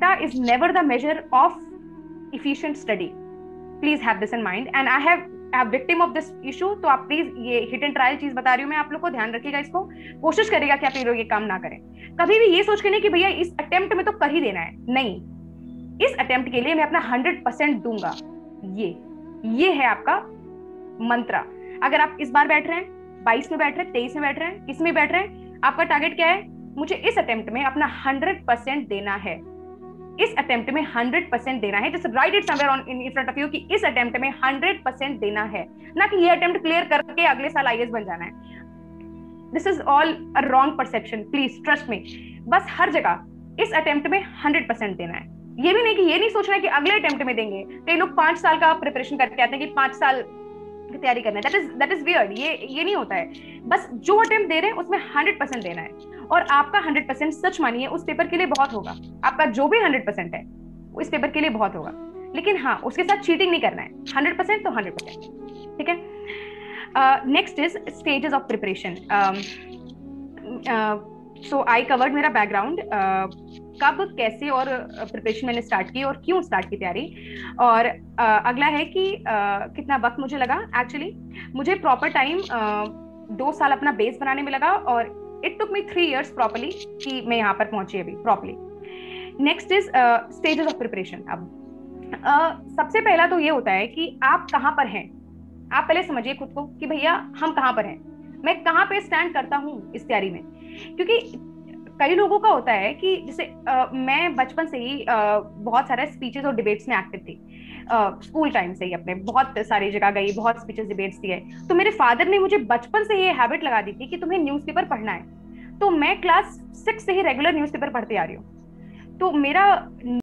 data is never the measure of efficient study. Please have this in mind. And I have victim of this issue. तो आप please ये hit and trial चीज बता रही हूँ मैं आप लोग को, ध्यान रखिएगा इसको, कोशिश करिएगा कि आप ये लोग ये काम ना करें कभी भी ये सोच के नहीं कि भैया इस अटेम्प्ट में तो कर ही देना है, नहीं, इस अटेम्प्ट के लिए मैं अपना 100% दूंगा। ये है आपका मंत्रा। अगर आप इस बार बैठ रहे हैं, 22 में बैठ रहे हैं, 23 में बैठ रहे हैं, किस में बैठ रहे हैं, आपका टारगेट क्या है? मुझे इस अटेम्प्ट में अपना 100% देना है, इस अटेम्प्ट में 100% देना है। Just write it somewhere on in front of you कि इस अटेम्प्ट में 100% देना है, ना कि ये अटेम्प्ट क्लियर करके अगले साल आईएएस बन जाना है। This is all a wrong perception, please trust me. बस हर जगह इस अटेम्प्ट में 100% देना है। ये भी नहीं कि ये नहीं सोचना है कि अगले अटेम्प्ट में देंगे। कई लोग 5 साल का प्रिपरेशन करके आते हैं कि 5 साल की तैयारी करना है, दैट इज वियर्ड। ये नहीं होता है। बस जो अटेम्प्ट दे रहे हैं उसमें 100% देना है, और आपका 100% सच मानिए उस पेपर के लिए बहुत होगा। आपका जो भी 100% है इस पेपर के लिए बहुत होगा, लेकिन हाँ उसके साथ चीटिंग नहीं करना है। 100% तो 100%, ठीक है। Next is stages of preparation. So I covered मेरा बैकग्राउंड, कब कैसे और प्रिपरेशन मैंने स्टार्ट की और क्यों स्टार्ट की तैयारी, और अगला है कि कितना वक्त मुझे लगा। एक्चुअली मुझे प्रॉपर टाइम 2 साल अपना बेस बनाने में लगा, और it took me 3 years properly कि मैं यहाँ पर पहुंची अभी properly. Next is stages of preparation. अब सबसे पहला तो ये होता है कि आप कहाँ पर हैं। आप पहले समझिए खुद को कि भैया हम कहाँ पर हैं, मैं कहाँ पे स्टैंड करता हूँ इस तैयारी में। क्योंकि कई लोगों का होता है कि जैसे मैं बचपन से ही बहुत सारे स्पीचेस और डिबेट्स में एक्टिव थी। स्कूल टाइम से ही अपने बहुत सारी जगह गई, बहुत स्पीचेस डिबेट्स दिए। तो मेरे फादर ने मुझे बचपन से ये हैबिट लगा दी थी कि तुम्हें न्यूज़पेपर पढ़ना है। तो मैं क्लास 6 से ही रेगुलर न्यूज़पेपर पढ़ते आ रही हूँ। तो मेरा